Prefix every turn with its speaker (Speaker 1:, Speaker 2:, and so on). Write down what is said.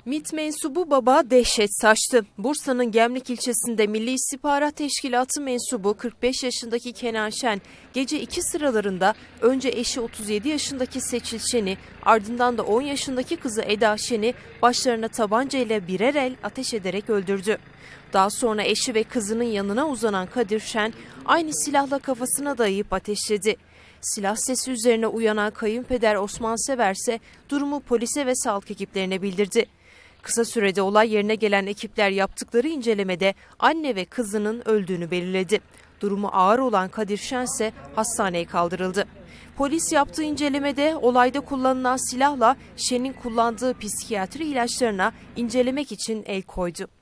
Speaker 1: MİT mensubu baba dehşet saçtı. Bursa'nın Gemlik ilçesinde Milli İstihbarat Teşkilatı mensubu 45 yaşındaki Kenan Şen gece 2 sıralarında önce eşi 37 yaşındaki Seçil Şen'i, ardından da 10 yaşındaki kızı Eda Şen'i başlarına tabancayla birer el ateş ederek öldürdü. Daha sonra eşi ve kızının yanına uzanan Kadir Şen aynı silahla kafasına dayayıp ateşledi. Silah sesi üzerine uyanan kayınpeder Osman Sever ise durumu polise ve sağlık ekiplerine bildirdi. Kısa sürede olay yerine gelen ekipler yaptıkları incelemede anne ve kızının öldüğünü belirledi. Durumu ağır olan Kadir Şen ise hastaneye kaldırıldı. Polis yaptığı incelemede olayda kullanılan silahla Şen'in kullandığı psikiyatri ilaçlarına incelemek için el koydu.